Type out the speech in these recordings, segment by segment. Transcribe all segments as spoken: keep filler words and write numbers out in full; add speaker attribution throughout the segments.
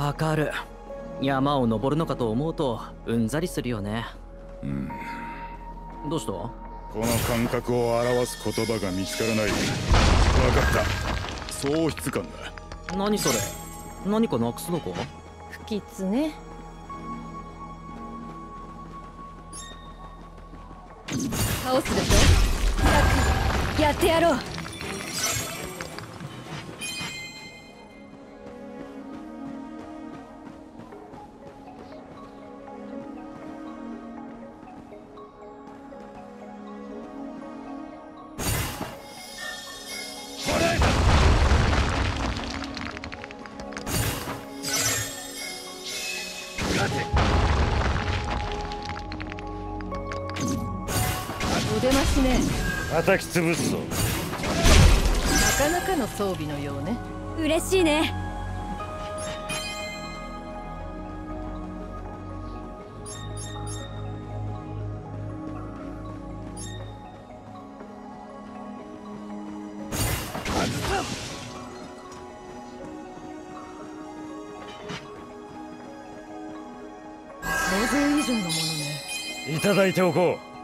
Speaker 1: わかる。山を登るのかと思うとうんざりするよね。
Speaker 2: うん。
Speaker 1: どうした？
Speaker 2: この感覚を表す言葉が見つからない。分かった。喪失感だ。
Speaker 1: 何それ？何かなくすのか？
Speaker 3: 不吉ね。倒すでしょ。やってやろう。お出ましね。
Speaker 4: 叩き潰すぞ。
Speaker 3: なかなかの装備のようね。
Speaker 5: 嬉しいね。
Speaker 3: 想像以上のものね。
Speaker 4: いただいておこう。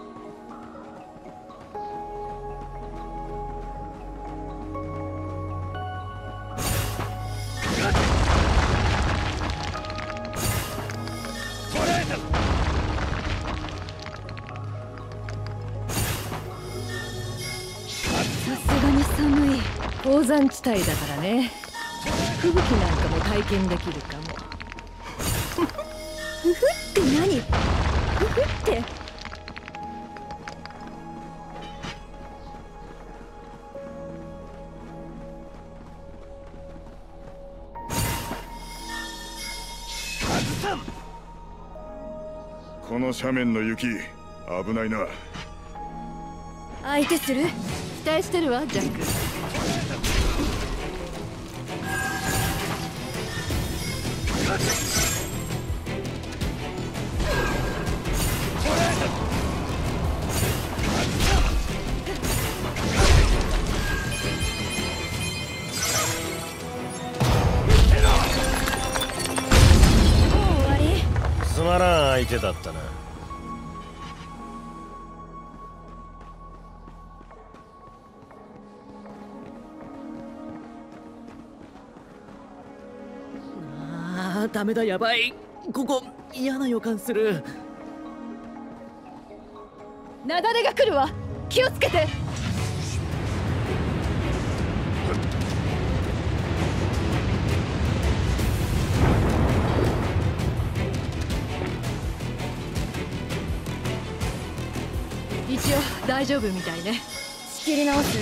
Speaker 3: さすがに寒い。高山地帯だからね。吹雪なんかも体験できるかも。
Speaker 5: ふふって何？ふふって。
Speaker 2: この斜面の雪、危ないな。
Speaker 5: 相手する？
Speaker 3: 期待してるわ、ジャック。
Speaker 4: つまらん相手だったな。
Speaker 1: あーダメだ、やばい。ここ嫌な予感する。
Speaker 3: 雪崩が来るわ。気をつけて。一応大丈夫みたいね。
Speaker 5: 仕切り直す。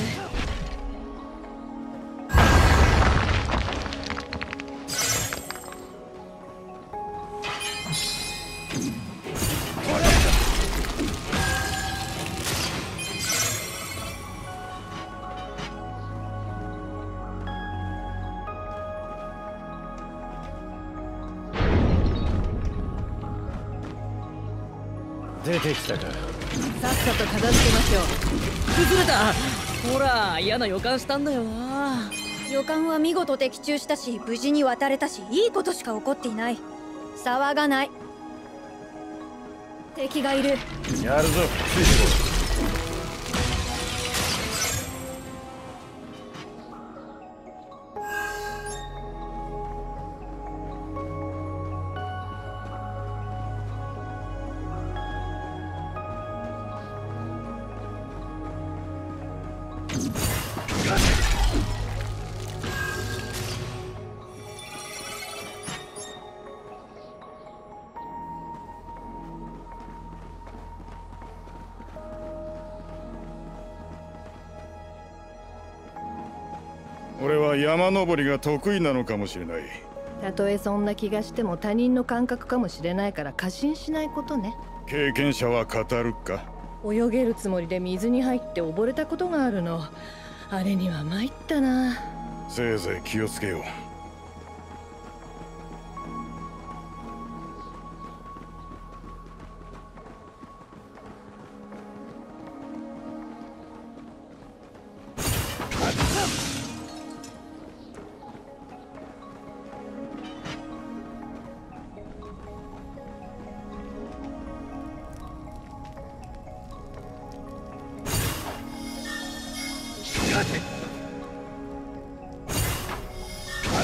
Speaker 4: 出てきたか。
Speaker 3: さっさと片付けましょう。
Speaker 1: 崩れた。ほら、嫌な予感したんだよな。
Speaker 5: 予感は見事的中したし、無事に渡れたし、いいことしか起こっていない。騒がない。敵がいる。
Speaker 4: やるぞ、ついてこい。
Speaker 2: 俺は山登りが得意なのかもしれない。
Speaker 3: たとえそんな気がしても他人の感覚かもしれないから過信しないことね。
Speaker 2: 経験者は語るか。
Speaker 3: 泳げるつもりで水に入って溺れたことがあるの。あれには参ったな。
Speaker 2: せいぜい気をつけよう。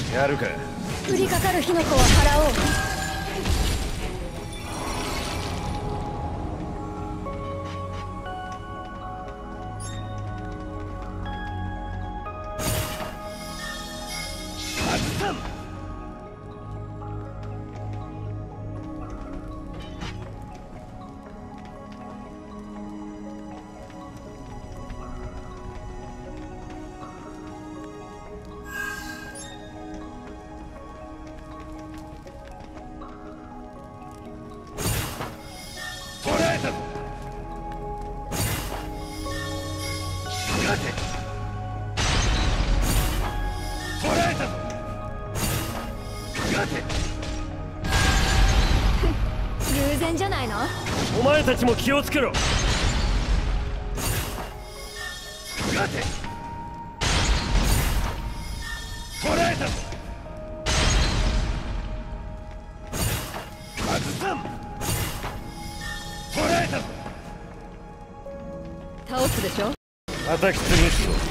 Speaker 4: やるか。
Speaker 5: 降りかかる火の粉は払おう。偶然じゃないの？
Speaker 4: お前たちも気をつけろ。待て。捕らえたぞ。外さん。捕らえたぞ。
Speaker 3: 倒すでしょ。
Speaker 4: 叩き潰すぞ。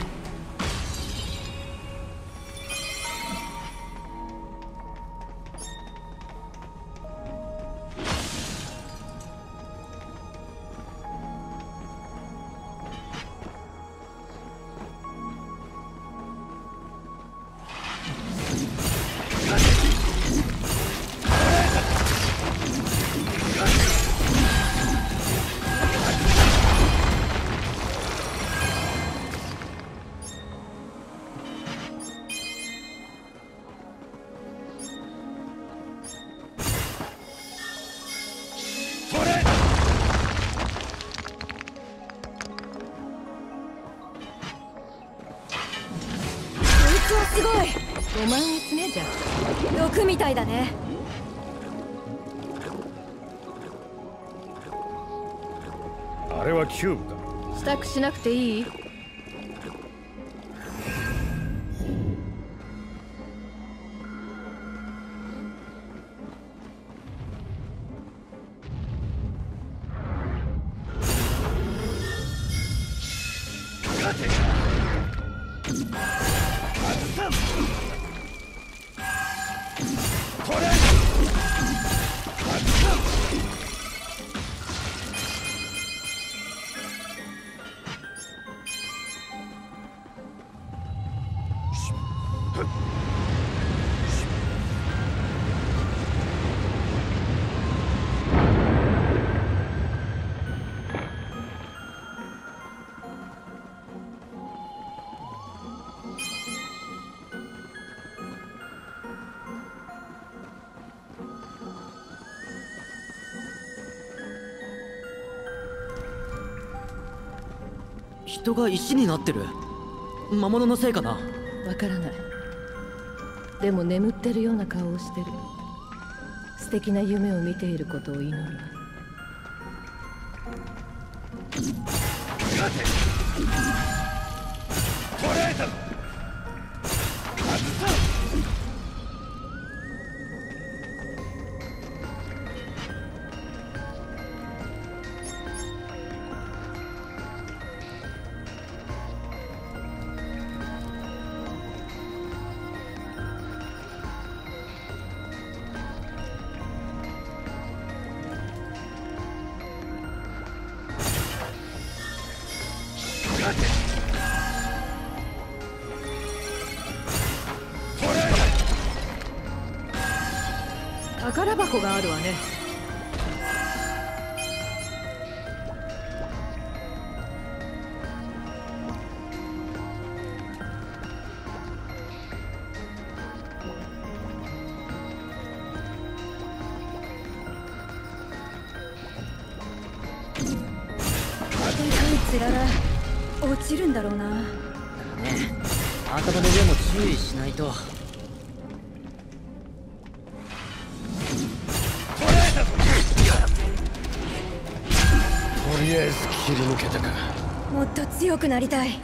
Speaker 5: すごい。
Speaker 3: ごまんえつねじゃん。
Speaker 5: 毒みたいだね。
Speaker 4: あれはキューブか。
Speaker 3: 支度しなくていい？
Speaker 1: 人が石になってる。魔物のせいかな。
Speaker 3: わからない。でも眠ってるような顔をしてる。素敵な夢を見ていることを祈るわ。宝箱があるわね。
Speaker 5: つらら落ちるんだろうな。
Speaker 1: ねえ、頭の上も注意しないと。
Speaker 4: とりあえず切り抜けたか。
Speaker 5: もっと強くなりたい。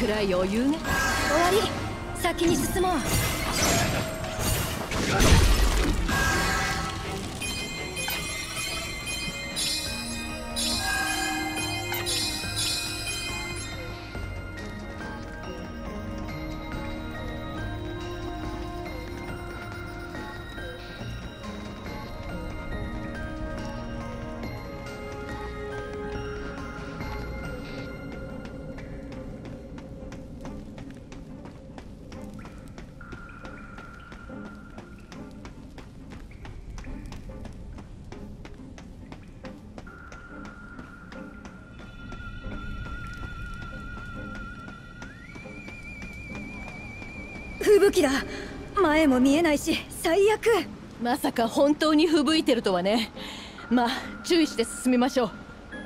Speaker 3: くらい余裕ね。
Speaker 5: 終わり。先に進もう。吹雪だ。前も見えないし最悪。
Speaker 3: まさか本当に吹雪いてるとはね。まあ注意して進みましょう。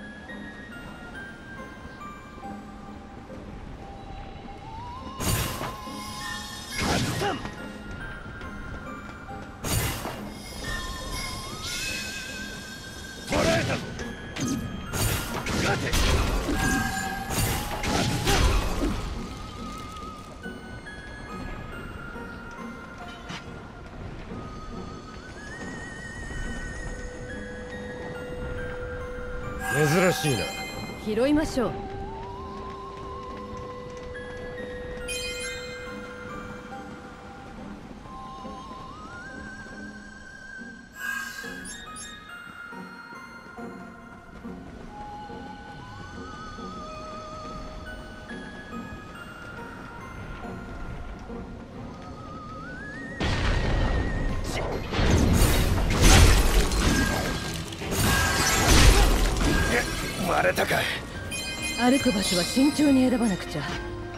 Speaker 4: 珍しいな。
Speaker 3: 拾いましょう。
Speaker 4: 割れたか。
Speaker 3: 歩く場所は慎重に選ばなくちゃ。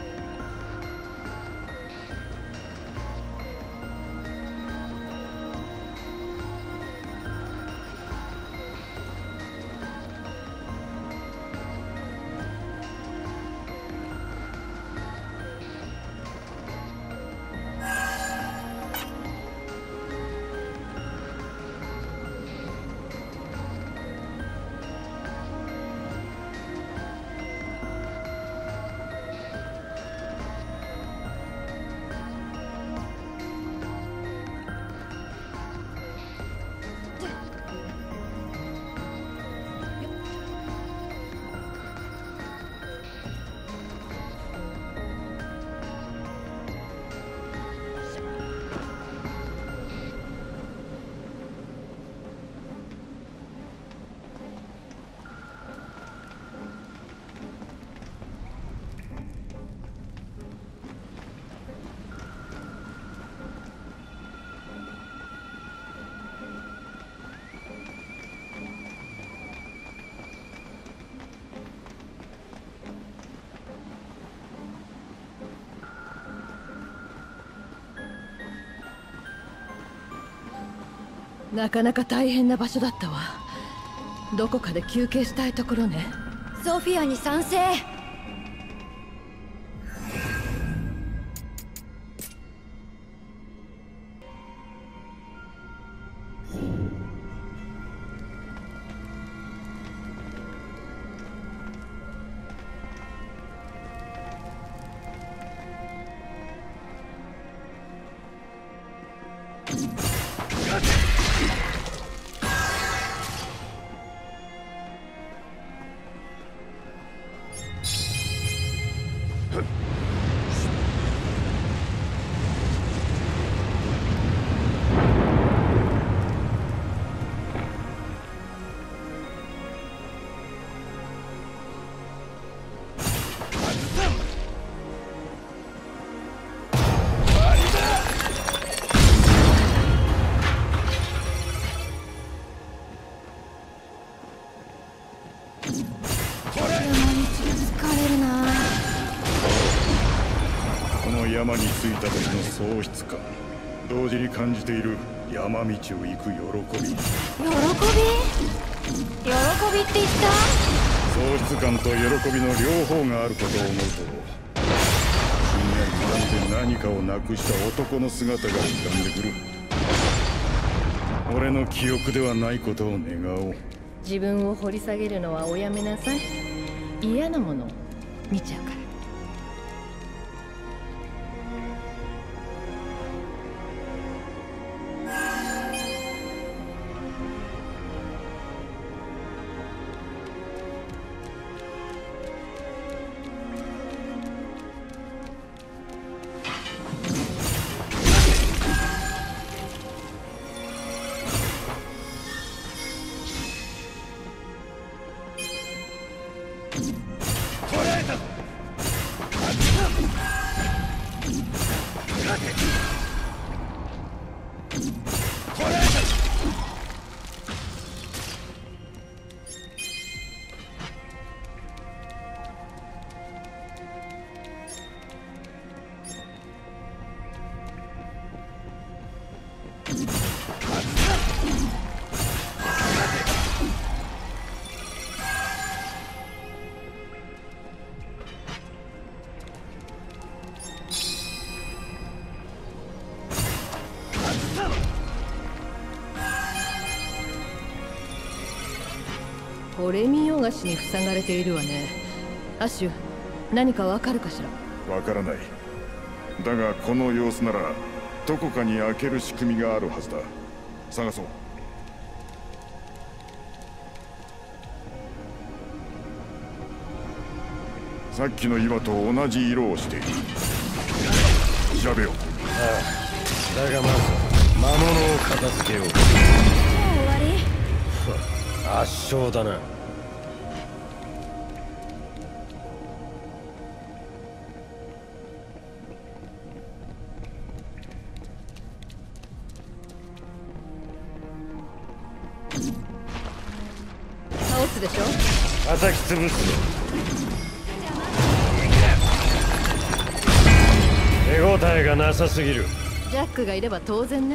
Speaker 3: なかなか大変な場所だったわ。どこかで休憩したいところね。
Speaker 5: ソフィアに賛成。
Speaker 2: 山に着いた時の喪失感、同時に感じている山道を行く喜び。喜び？
Speaker 5: 喜びって言った？
Speaker 2: 喪失感と喜びの両方があることを思うと、深夜になんで何かをなくした男の姿が浮かんでくる。俺の記憶ではないことを願おう。
Speaker 3: 自分を掘り下げるのはおやめなさい。嫌なもの見ちゃうから。 ホレミヨガシに塞がれているわね。アシュ、何かわかるかしら。
Speaker 2: わからない。だがこの様子ならどこかに開ける仕組みがあるはずだ。探そう。さっきの岩と同じ色をしている。調べよう。
Speaker 4: ああ、だがまず魔物を片付けよう。
Speaker 5: もう終わり？
Speaker 4: 圧勝だな。
Speaker 3: 倒すでしょ。
Speaker 4: 叩き潰すぞ。手応えがなさすぎる。
Speaker 3: ジャックがいれば当然ね。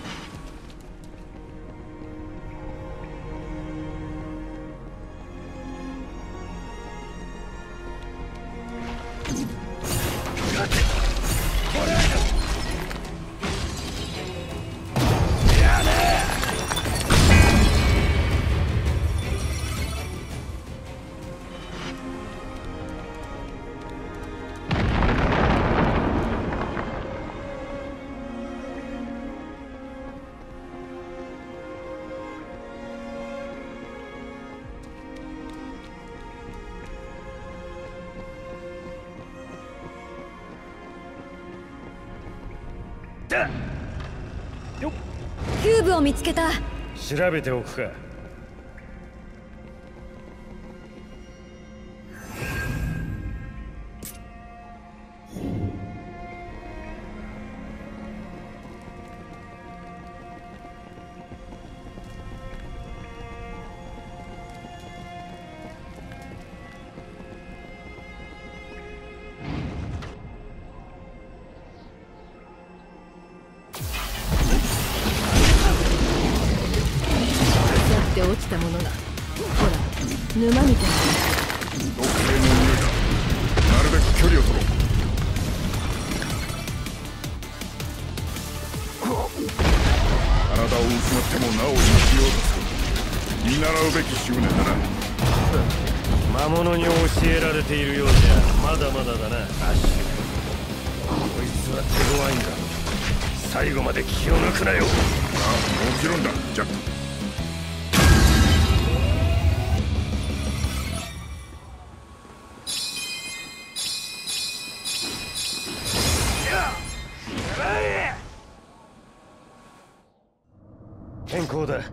Speaker 5: キューブを見つけた。
Speaker 4: 調べておくか。
Speaker 3: 落ちたものが、ほら、沼みたいな。
Speaker 2: 毒性の匂いだ。なるべく距離を取ろう。体を失ってもなお生きようとする。見習うべき執念だな。
Speaker 4: 魔物に教えられているようじゃまだまだだな、アッシュ。こいつは手強いんだ。最後まで気を抜くなよ。
Speaker 2: ああ、もちろんだ、ジャック。
Speaker 4: 健康だ。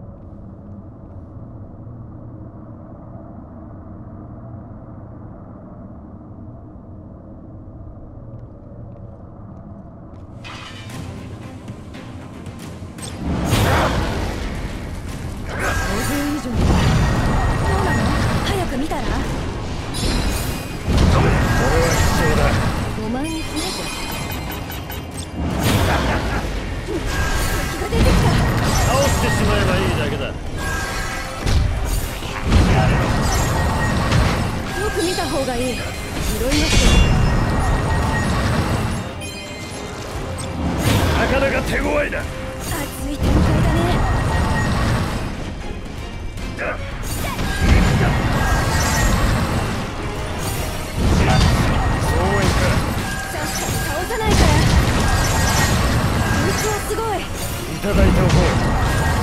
Speaker 4: なかなか手強いな。
Speaker 5: 熱い展開だね。
Speaker 4: そうはいか
Speaker 5: さっさと倒さないから。こいつはすごい。
Speaker 4: いただいておこう。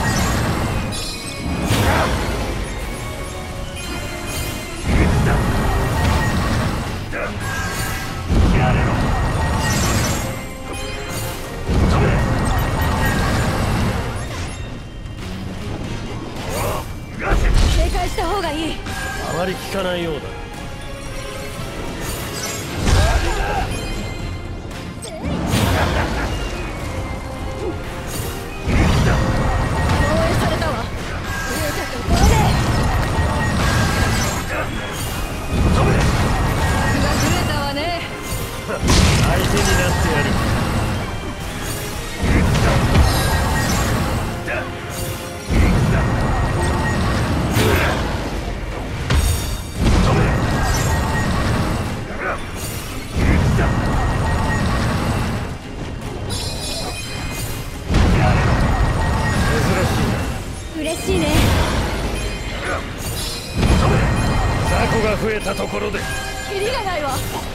Speaker 5: 警戒した方がいい。
Speaker 4: あまり効かないようだ。
Speaker 5: 防衛されたわ。増えたところでが増えたわね。
Speaker 4: 相手になってやる。 が増えたところで
Speaker 3: キリがないわ。